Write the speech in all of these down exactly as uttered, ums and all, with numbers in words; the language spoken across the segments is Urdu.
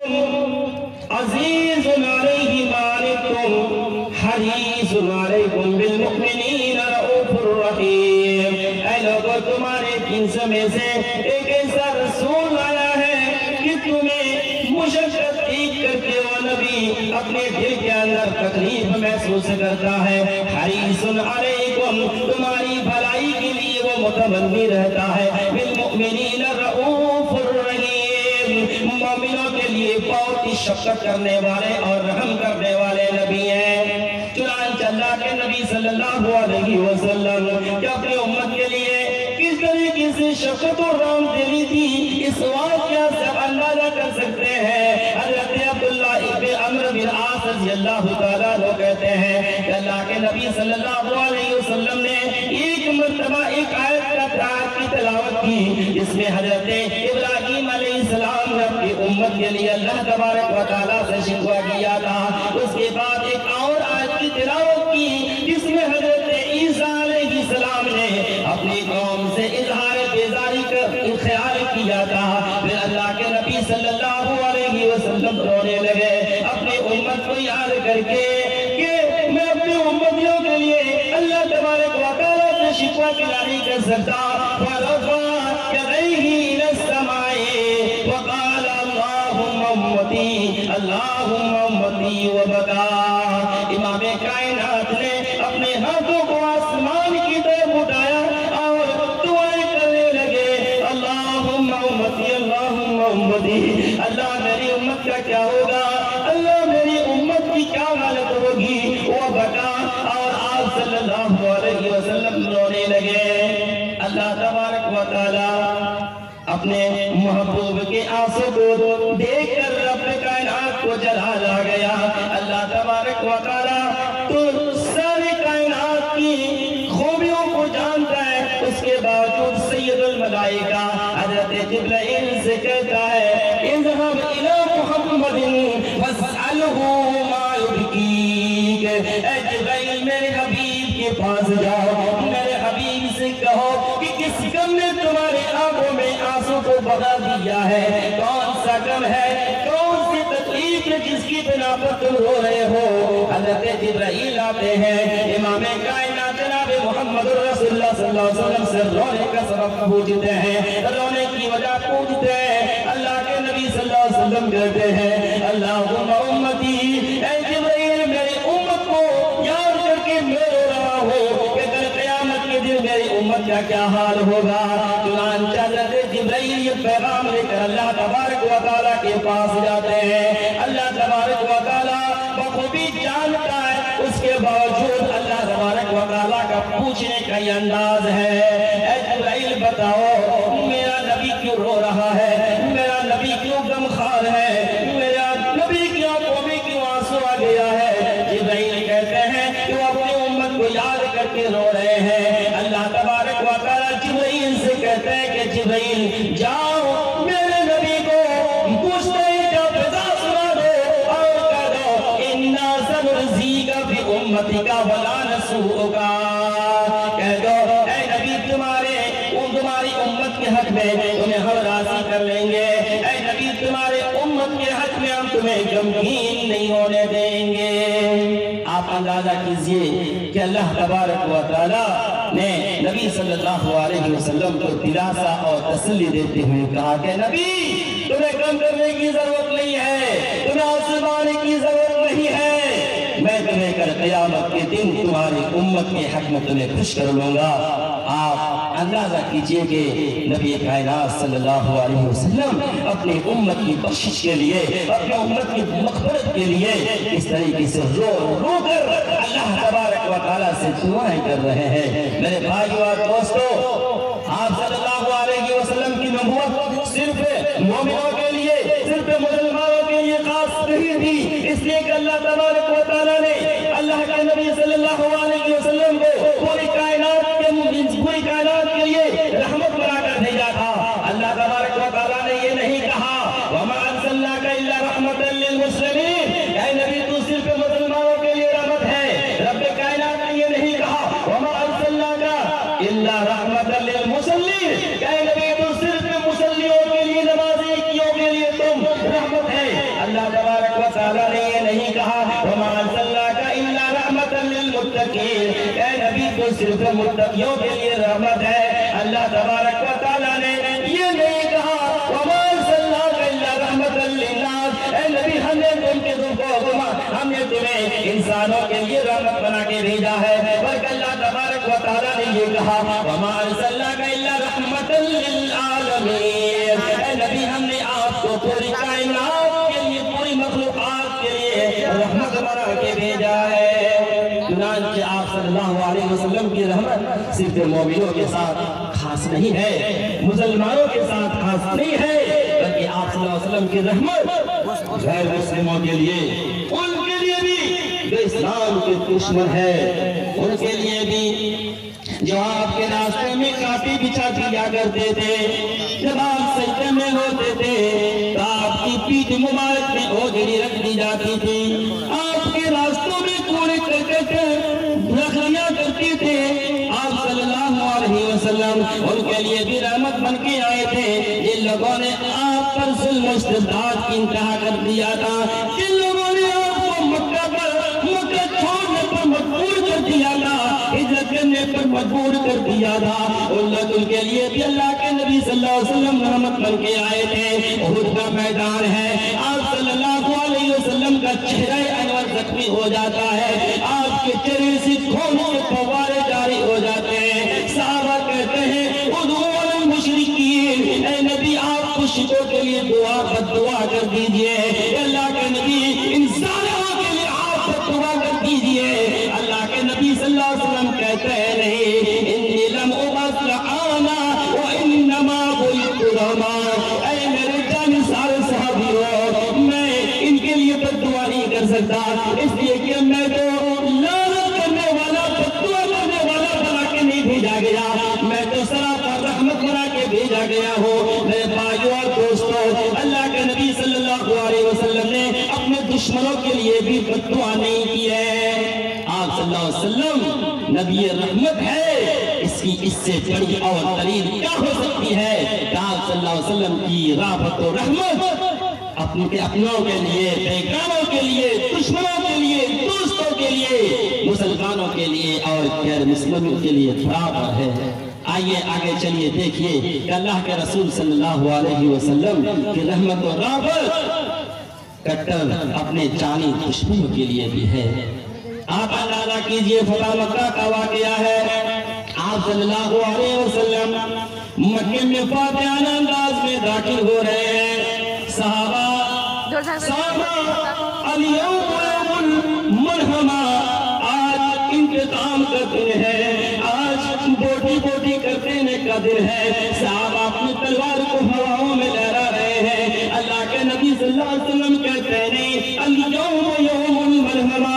عزیز علیہ ما عنتم حریص علیکم بالمؤمنین رؤوف الرحیم۔ اے لوگو، تمہارے جنس میں سے ایک ایسا رسول آیا ہے کہ تمہیں مشقت ایک کرتے وہ نبی اپنے دل کے اندر تکلیف محسوس کرتا ہے۔ حریص علیکم، تمہاری بھلائی کے لیے وہ متمنی رہتا ہے۔ بالمؤمنین رؤوف الرحیم، مومنوں کے لیے بہت ہی شفقت کرنے والے اور رحم کرنے والے نبی ہیں۔ چنانچہ اللہ کے نبی صلی اللہ علیہ وسلم کہ اپنی امت کے لیے کس طریقے سے شفقت اور رحم دلی تھی، اس واقعہ سے اندازہ کر سکتے ہیں۔ حضرت عبداللہ ابن عمرو بن عاص رضی اللہ تعالیٰ عنہ کہتے ہیں کہ اللہ کے نبی صلی اللہ علیہ وسلم نے ایک مرتبہ ایک آیت کا کی تلاوت کی، جس میں حضرت ابراہیم علیہ السلام نے اپنی امت کے لیے اللہ تبارک و تعالیٰ سے شکوہ کیا تھا۔ اس کے بعد ایک اور آیت کی تلاوت کی، جس میں حضرت عیسیٰ علیہ السلام نے اپنی قوم سے اظہار بیزاری کا خیال کیا تھا۔ پھر اللہ کے نبی صلی اللہ علیہ وسلم رونے لگے اپنی امت کو یاد کر کے کہ میں اپنی امتیوں کے لیے اللہ تبارک و تعالیٰ سے شکوہ نہیں کر سکتا۔ وَرَفَعَ يَدَيْهِ إِلَى السَّمَاءِ وَقَالَ اللَّهُمَّ أُمَّتِي اللَّهُمَّ أُمَّتِي وَبَكَى۔ امام کائنات نے اپنے ہاتھوں کو آسمان کی طرف اٹھایا اور دعائیں کرنے لگے، اللہم امتی اللہم امتی، اللہ میری امت کا کیا ہوگا، اللہ میری امت کی کیا حالت ہوگی۔ وہ بکا اور آپ صلی اللہ علیہ وسلم رونے لگے۔ اللہ تبارک و تعالی اپنے محبوب کے آنسوں کو دیکھ کر رب کائنات کو جلال آ گیا۔ اللہ تبارک و تعالی تو ساری کائنات کی خوبیوں کو جانتا ہے، اس کے باوجود سید الملائکہ حضرت جبرائیل سے کہتا ہے اذهب الى محمد فاسألہ ما یبکیک۔ اے جبرائیل، میرے حبیب کے پاس جاؤ، میرے حبیب سے کہو کہ کس غم نے تمہارے آنکھوں میں آنسو کو بہا دیا ہے، کون سا غم ہے، کون سی تکلیف ہے جس کی بنا پر تم رو رہے ہو۔ حضرت جبرائیل آتے ہیں، امام کائنات جناب محمد رسول اللہ صلی اللہ علیہ وسلم سے رونے کا سبب پوچھتے ہیں، رونے کی وجہ پوچھتے ہیں۔ اللہ کے نبی صلی اللہ علیہ وسلم کہتے ہیں اللہم امتی، اے جبرائیل میری امت کو یاد کر کے میں رو رہا ہوں کہ کل قیامت کے دن میری امت کا کیا حال ہوگا۔ چنانچہ حضرت جبرائیل یہ پیغام لے کر اللہ تبارک و تعالیٰ کے پاس جاتے ہیں۔ اللہ تبارک و تعالیٰ بخوبی جانتا ہے، اس کے باوجود اللہ تبارک و تعالیٰ کا پوچھنے کا یہ انداز ہے، اے جبرائیل بتاؤ میرا نبی کیوں رو رہا ہے، میرا نبی کیوں غمخوار ہے، میرا نبی کی آنکھوں میں کیوں آنسو آ گیا ہے۔ جبرائیل کہتے ہیں کہ وہ اپنی امت کو یاد کر کے رو رہے ہیں۔ اللہ تبارک و تعالیٰ جبرائیل سے کہتے ہیں کہ جبرائیل جاؤ میرے نبی کو پوچھتے ہیں کیا فضا سنا دو اور کہہ دو اِنَّا سَنُرْزِيكَ بِأُمَّتِكَ وَلَا نَسُوءُكَ۔ کہہ دو اے نبی تمہارے تمہاری امت کے حق میں تمہیں ہم راضی کر لیں گے، اے نبی تمہارے امت کے حق میں ہم تمہیں غمگین نہیں ہونے دیں گے۔ آپ اندازہ کیجئے کہ اللہ تبارک و تعالیٰ نے نبی صلی اللہ علیہ وسلم کو دلاسا اور تسلی دیتے ہوئے کہا کہ نبی تمہیں غم کرنے کی ضرورت نہیں ہے، تمہیں آسمانے کی ضرورت نہیں ہے، میں تمہیں کل قیامت کے دن تمہاری امت کے حق میں تمہیں خوش کر لوں گا۔ آپ اندازہ کیجئے کہ نبی کائنات صلی اللہ علیہ وسلم اپنی امت کی بخشش کے لیے، اپنی امت کی مغفرت کے لیے اس طریقے سے رو رو کر اللہ تبارک و تعالیٰ سے دعائیں کر رہے ہیں۔ میرے بھائیو اور دوستو، آپ صلی اللہ علیہ وسلم کی نبوت صرف مومنوں کے لیے، صرف مسلمانوں کے لیے خاص نہیں تھی، اس لیے کہ اللہ تبارک و تعالیٰ نے اللہ کے نبی صلی اللہ علیہ وسلم کو پوری کائنات کے پوری کائنات کے لیے رحمت بنا کر بھیجا تھا۔ اللہ تبارک و تعالیٰ نے یہ نہیں کہا وَمَا أَرْسَلْنَاكَ إِلَّا رَحْمَةً لِّلْمُسْلِمِينَ، اے نبی تو صرف مسلمانوں کے لیے رحمت ہے۔ رب کائنات نے یہ نہیں کہا وَمَا أَرْسَلْنَاكَ إِلَّا رَحْمَةً لِّلْمُسَلِّينَ، اے نبی تو صرف مسلیوں کے لیے، نمازیوں کے لیے تم رحمت ہے۔ اللہ تبارک و تعالیٰ نے یہ نہیں کہا وَمَا أَرْسَلْنَاكَ إِلَّا رَحْمَةً لِّلْمُتَّقِينَ، اے نبی تو صرف متقیوں کے لیے رحمت ہے۔ اللہ تبارک و تعالیٰ نے یہ نہیں کہا وَمَا أَرْسَلْنَاكَ إِلَّا رَحْمَةً لِّلنَّاسِ، اے نبی ہم نے تم کے دل کو ہم نے تمہیں انسانوں کے لیے رحمت بنا کے بھیجا ہے، بلکہ اللہ تبارک و تعالیٰ نے یہ کہا وَمَا أَرْسَلْنَاكَ إِلَّا رَحْمَةً لِّلْعَالَمِينَ، اے نبی ہم نے آپ کو پوری کائنات کے لیے پوری مخلوقات کے لیے رحمت بنا کے بھیجا ہے۔ چنانچہ آپ صلی اللہ علیہ وسلم کی رحمت صرف مومنوں کے ساتھ خاص نہیں ہے، مسلمانوں کے ساتھ خاص نہیں ہے، بلکہ آپ صلی اللہ علیہ وسلم کی رحمت غیر مسلموں کے لیے، ان کے لیے بھی جو اسلام کے دشمن ہے، ان کے لیے بھی جو آپ کے راستے میں کانٹے بچھا دیا کرتے تھے، جب آپ سجدے میں ہوتے تھے تو آپ کی پیٹھ مبارک میں اوجڑی رکھ دی جاتی تھی، آپ کے راستوں میں کوڑے کرکٹ رکھ لیا کرتے تھے، آپ صلی اللہ علیہ وسلم ان کے لیے بھی رحمت بن کے آئے تھے۔ جن لوگوں نے آپ پر ظلم و استبداد کی انتہا کر دیا تھا، جن لوگوں نے آپ کو مکہ پر مکہ چھوڑنے پر مجبور کر دیا تھا، ہجرت کرنے پر مجبور کر دیا تھا، ان لوگوں کے لیے بھی اللہ کے نبی صلی اللہ علیہ وسلم رحمت بن کے آئے تھے۔ احد کا میدان ہے، آپ صلی اللہ علیہ وسلم کا چہرہ انور زخمی ہو جاتا ہے، آپ کے چہرے سے خون کے فوارے جاری ہو جاتے ہیں، صحابہ کہتے ہیں ادعوا للمشرکین، اے نبی آپ مشرکوں کے لیے دعا بد دعا کر دیجئے، اللہ کے نبی انسانوں کے لیے آپ بد دعا کر دیجئے۔ اللہ کے نبی صلی اللہ علیہ وسلم کہتے ہیں نہیں، انی لم ابعث لعانا وانما بعثت رحمة، اے میرے جان سارے صحابیوں میں ان کے لیے بد دعا نہیں کر سکتا، اس لیے کہ میں تو لعنت کرنے والا بد دعا کرنے والا بنا کے نہیں بھیجا گیا، میں تو سراپا رحمت بنا کے بھیجا گیا ہوں۔ میرے بھائیو اور دوستو، اللہ کے نبی صلی اللہ علیہ وسلم نے اپنے دشمنوں کے لیے بھی بد دعا نہیں کی ہے۔ آپ صلی اللہ علیہ وسلم نبی رحمت ہے، اس کی اس سے بڑی اور دلیل کیا ہو سکتی ہے کہ آپ صلی اللہ علیہ وسلم کی رحمت و رحمت اپنے اپنوں کے لیے، بیگانوں کے لیے، دشمنوں کے لیے، دوستوں کے لیے، مسلمانوں کے لیے اور غیر مسلموں کے لیے برابر ہے۔ آئیے آگے چلیے دیکھیے کہ اللہ کے رسول صلی اللہ علیہ وسلم کی رحمت و رحمت کٹر اپنے جانی دشمنوں کے لیے بھی ہے۔ آپ اندازہ کیجئے فتح مکہ کا واقعہ ہے، آپ صلی اللہ علیہ وسلم مکہ میں فاتحانہ انداز میں داخل ہو رہے ہیں، صحابہ صحابہ الیوم یوم الملحمہ، آج انتقام کا دن ہے، آج بوٹی بوٹی کرنے کا دن ہے، صحابہ اپنی تلوار کو ہواؤں میں لہرا رہے ہیں۔ اللہ کے نبی صلی اللہ علیہ وسلم کہتے ہیں الیوم یوم الملحمہ،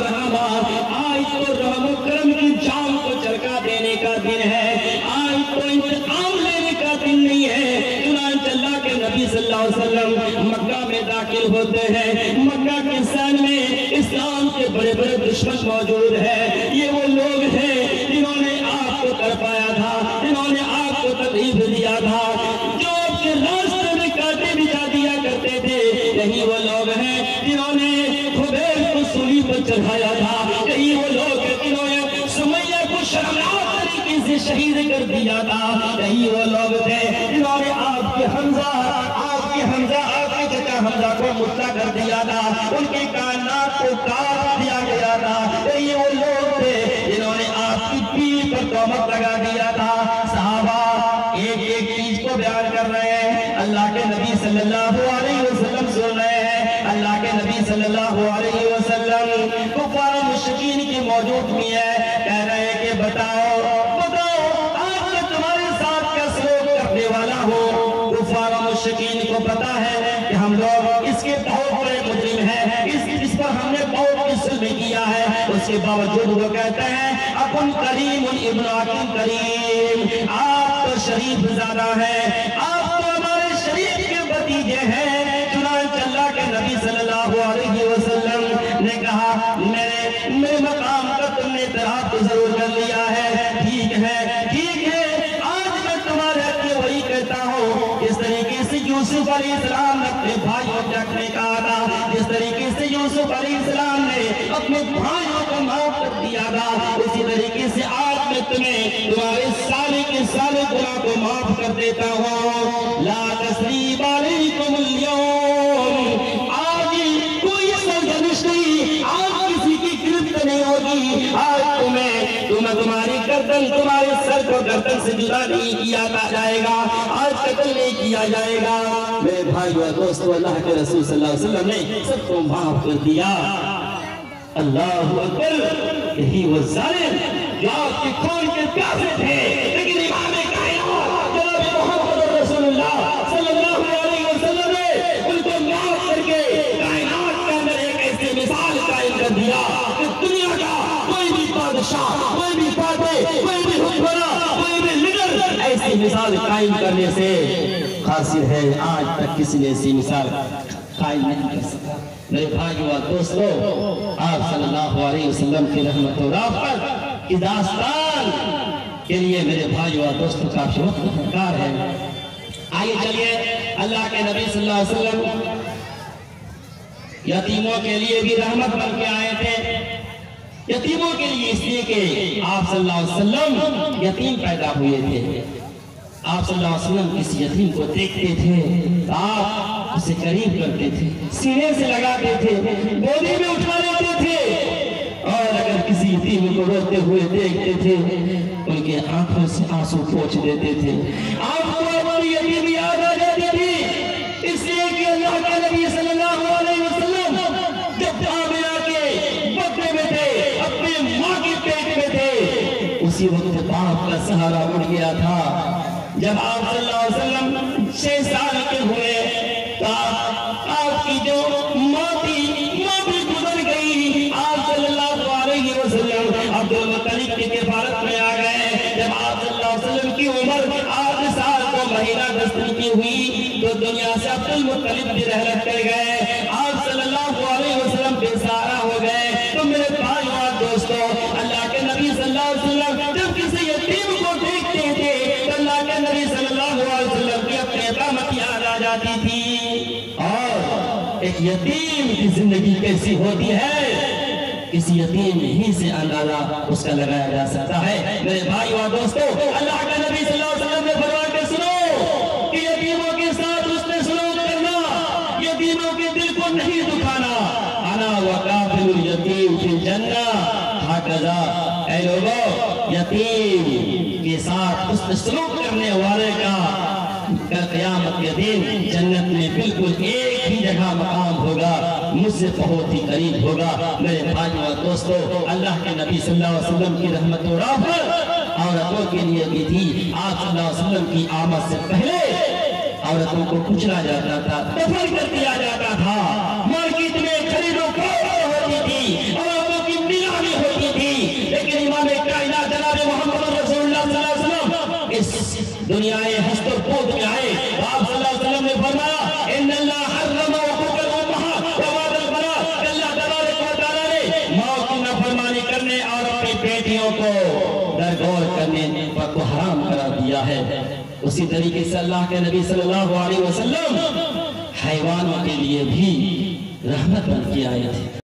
آج تو رحم و کرم کی جام کو چرکا دینے کا دن ہے، آج تو انتقام لینے کا دن نہیں ہے۔ چنانچہ اللہ کے نبی صلی اللہ علیہ وسلم مکہ میں داخل ہوتے ہیں، مکہ کے سین میں اسلام کے بڑے بڑے دشمن موجود ہیں، یہ وہ لوگ ہیں جنہوں نے آپ کو تڑپایا تھا، جنہوں نے آپ کو تکلیف دیا تھا، جو آپ کے راستے میں کانٹے بچھا دیا کرتے تھے، یہی وہ لوگ ہیں جنہوں نے خبیب کو سولی پر چڑھایا تھا، یہی وہ لوگ جنہوں نے سمیہ کو شرمناک طریقے سے شہید کر دیا تھا، یہی وہ لوگ تھے جنہوں نے آپ کے حمزہ آپ کے حمزہ آپ کے چچا حمزہ کو مطلع کر دیا تھا، ان کے کائنات کو کاٹ دیا گیا تھا، یہی وہ لوگ تھے جنہوں نے آپ کی پیٹھ پر تہمت لگا دیا تھا۔ صحابہ ایک ایک چیز کو بیان کر رہے ہیں، اللہ کے نبی صلی اللہ علیہ وسلم سن رہے ہیں، اللہ کے نبی صلی اللہ علیہ وسلم کفار و مشرکین کی موجودگی ہے، کہہ رہے ہیں کہ بتاؤ بتاؤ آج میں تمہارے ساتھ کیا سلوک کرنے والا ہوں۔ کفار و مشرکین کو پتا ہے کہ ہم لوگ اس کے بہت بڑے مجرم ہیں، اس اس پر ہم نے بہت ظلم کیا ہے، اس کے باوجود وہ کہتے ہیں اپن کریم ابن حکیم کریم، آپ تو شریف زادہ ہیں، آپ تو ہمارے شریف کے بھتیجے ہیں۔ چنانچہ اللہ کے نبی صلی اللہ علیہ وسلم نے کہا میرے میرے مقام کا تم نے اعتراف تو ضرور کر لیا ہے، ٹھیک ہے ٹھیک ہے، آج میں تمہارے لیے وہی کہتا ہوں، اس طریقے سے یوسف علیہ السلام نے اپنے بھائیوں سے کہا تھا جس طریقے سے یوسف علیہ السلام نے اپنے بھائیوں کو معاف کر دیا تھا، اسی طریقے سے آج میں تمہیں تمہارے سارے کے سارے گناہ کو معاف کر دیتا ہوں۔ لا تثریب علیکم اليوم، آج کوئی سرزنش نہیں، آج کسی کی گرفت نہیں ہوگی، آج تمہیں تمہیں تمہاری گردن تمہارے سر کو گردن سے جدا نہیں کیا جائے گا، آج قتل نہیں کیا جائے گا۔ میرے بھائیو اور دوستو، اللہ کے رسول صلی اللہ علیہ وسلم نے سب کو معاف کر دیا۔ اللہ اکبر، یہی وہ ظالم جو آپ کے خون کے پیاسے تھے، لیکن امام کائنات جناب محمد رسول اللہ صلی اللہ علیہ وسلم نے ان کو معاف کر کے کائنات کے اندر ایک ایسی مثال قائم کر دیا کہ دنیا کا کوئی بھی بادشاہ، کوئی بھی فاتح، کوئی بھی حکمراں، کوئی بھی لیڈر ایسی مثال قائم کرنے سے قاصر ہے، آج تک کسی نے ایسی مثال قائم نہیں کر سکا۔ میرے بھائیو اور دوستو، آپ صلی اللہ علیہ وسلم کی رحمت و رافت کی داستان کے لیے میرے بھائیو اور دوستو کافی وقت درکار ہے۔ آئیے چلیے، اللہ کے نبی صلی اللہ علیہ وسلم یتیموں کے لیے بھی رحمت بن کے آئے تھے۔ یتیموں کے لیے اس لیے کہ آپ صلی اللہ علیہ وسلم یتیم پیدا ہوئے تھے۔ آپ صلی اللہ علیہ وسلم کسی یتیم کو دیکھتے تھے، آپ اسے قریب کرتے تھے، سینے سے لگاتے تھے، گودی میں اٹھا لیتے تھے، اور اگر کسی یتیم کو روتے ہوئے دیکھتے تھے ان کے آنکھوں سے آنسو پوچھ دیتے تھے۔ آپ کو ہماری یتیم یاد آ جاتی تھی، اس لیے کہ اللہ کے نبی صلی اللہ علیہ وسلم جب آمنہ کے بطن میں تھے، اپنے ماں کے پیٹ میں تھے، اسی وقت باپ کا سہارا اڑ گیا تھا۔ جب آپ صلی اللہ علیہ وسلم چھ سال کے ہوئے تو آپ کی جو ماں تھی ماں بھی گزر گئی۔ آپ صلی اللہ علیہ وسلم عبد المطلب کی کفالت میں آ گئے۔ جب آپ صلی اللہ علیہ وسلم کی عمر آٹھ سال کو مہینہ دس کی ہوئی تو دنیا سے عبد المطلب بھی رحلت کر گئے۔ آپ صلی اللہ علیہ وسلم بے سہارا ہو گئے۔ تو میرے بھائیو اور دوستو، اللہ کے نبی صلی اللہ علیہ وسلم جب کسی یتیم کو دیکھتے تھے اللہ کے نبی صلی اللہ علیہ وسلم کی اپنے اقامت یاد آ جاتی تھی۔ اور ایک یتیم کی زندگی کیسی ہوتی ہے، کسی یتیم ہی سے اندازہ اس کا لگایا جا سکتا ہے۔ میرے بھائیو اور دوستو، اللہ کے نبی صلی اللہ علیہ وسلم نے فرمایا کہ سنو کہ یتیموں کے ساتھ اس نے سلوک کرنا، یتیموں کے دل کو نہیں دکھانا۔ انا وکافل الیتیم فی الجنہ، ہکذا اے لوگو، یتیم کے ساتھ اس سلوک کرنے والے کا قیامت کے دن جنت میں بالکل ایک ہی جگہ مقام ہوگا، مجھ سے بہت ہی قریب ہوگا۔ میرے بھائیو اور دوستو، اللہ کے نبی صلی اللہ علیہ وسلم کی رحمت و رافت عورتوں کے لیے بھی تھی۔ آپ صلی اللہ علیہ وسلم کی آمد سے پہلے عورتوں کو کچلا جاتا تھا، دفن کر دیا جاتا تھا، مارکیٹ میں خرید و فروخت ہوتی تھی، عورتوں کی نیلامی ہوتی تھی۔ لیکن امام کائنات جناب محمد رسول اللہ صلی اللہ علیہ وسلم اس دنیا ہست و بود میں آئے۔ آپ صلی اللہ علیہ وسلم نے فرمایا ان اللہ حرم حقوق الامہات ووعد البنات، اللہ تبارک و تعالیٰ نے ماں کی نافرمانی کرنے اور اپنی بیٹیوں کو درگور کرنے پر کو حرام قرار دیا ہے۔ اسی طریقے سے اللہ کے نبی صلی اللہ علیہ وسلم حیوانوں کے لیے بھی رحمت بن کے آئے تھے۔